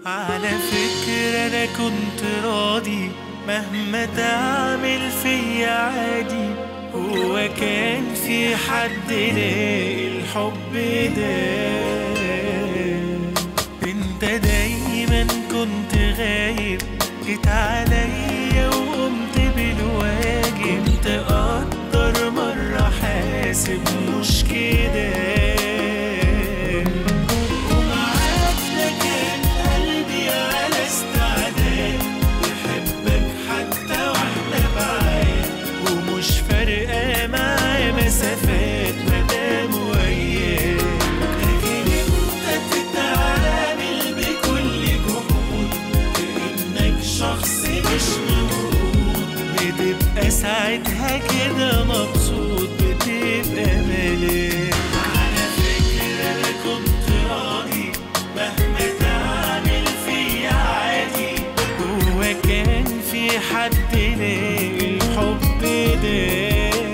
على فكرة أنا كنت راضي مهما تعمل فيا عادي. هو كان في حد لاقي الحب ده؟ انت دايما كنت غايب، جيت عليا وقمت بالواجب. كنت اكتر مرة حاسب مش كده، مسافات مدام وياك. لكن انت تتعامل بكل جهود كأنك شخص مش موجود، بتبقى ساعتها كده مبسوط، بتبقى ملاك. على فكرة انا كنت راضي مهما تعمل فيا عادي. هو كان في حد لاقي الحب ده؟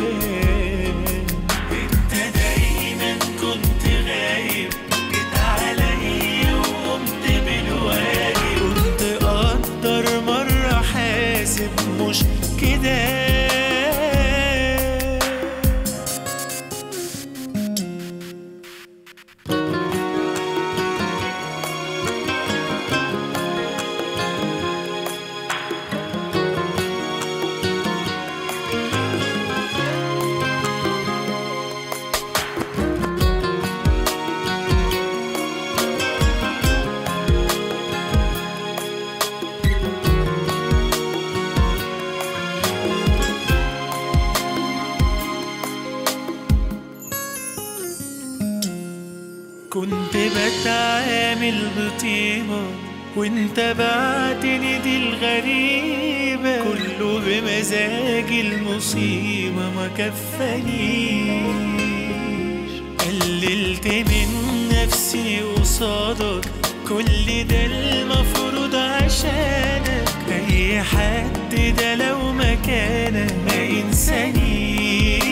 مش كده. كنت بتعامل بطيبة وانت بعتني دي الغريبة، كله بمزاجي المصيبة ما كفانيش. قللت من نفسي قصادك، كل ده المفروض عشانك. اي حد ده لو مكانك ما ينسانيش.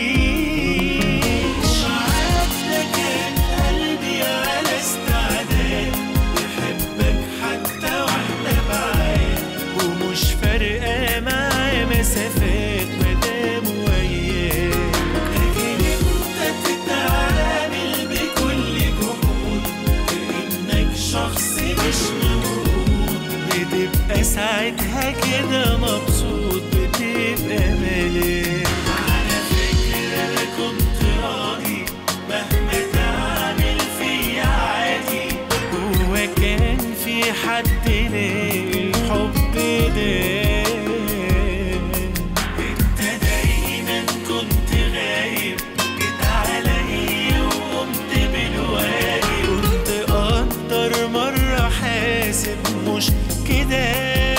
مسافات مدام وياك. لكن انت تتعامل بكل جهود كأنك شخص مش موجود، بتبقى ساعتها كده مبسوط، بتبقى ملاك. على فكرة انا كنت راضي مهما تعمل فيا عادي. هو كان في حد لاقي الحب ده؟ مش كده.